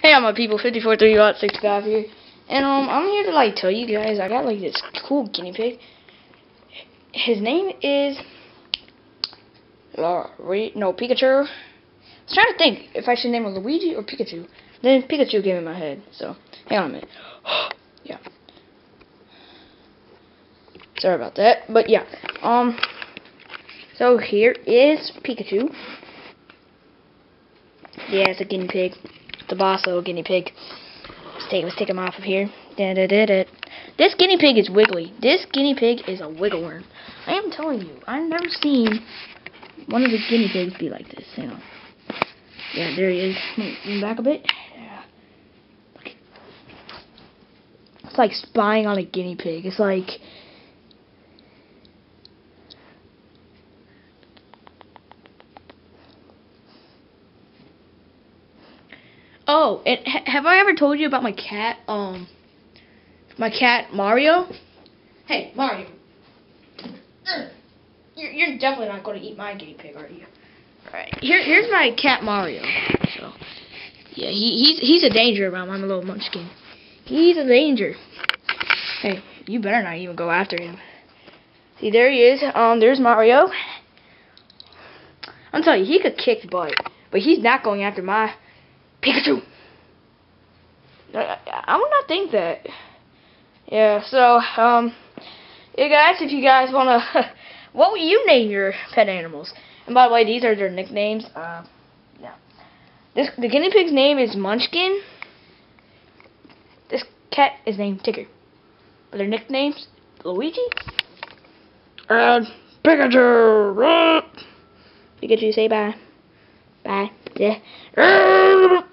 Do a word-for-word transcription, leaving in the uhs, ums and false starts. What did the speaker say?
Hey, I'm my people, fifty-four three sixty-five here, and um, I'm here to like tell you guys I got like this cool guinea pig. His name is Luigi, no Pikachu. I was trying to think if I should name him Luigi or Pikachu. Then Pikachu came in my head, so hang on a minute. Yeah. Sorry about that, but yeah. Um. So here is Pikachu. Yeah, it's a guinea pig. The boss little guinea pig. Let's take, let's take him off of here. Da, da, da, da. This guinea pig is wiggly. This guinea pig is a wiggle worm. I am telling you, I've never seen one of the guinea pigs be like this. Hang on. Yeah, there he is. Move back a bit. Yeah. It's like spying on a guinea pig. It's like... Oh, and ha have I ever told you about my cat? Um, my cat Mario. Hey, Mario. You're, you're definitely not going to eat my guinea pig, are you? All right. Here, here's my cat Mario. So, yeah, he he's he's a danger around my little munchkin. He's a danger. Hey, you better not even go after him. See, there he is. Um, there's Mario. I'm telling you, he could kick butt, but he's not going after my Pikachu. I, I would not think that. Yeah, so, um, yeah, guys, if you guys want to, what would you name your pet animals? And by the way, these are their nicknames. Uh, yeah. This, the guinea pig's name is Munchkin. This cat is named Tigger. But their nicknames, Luigi and Pikachu. Pikachu, say bye. Bye. Yeah.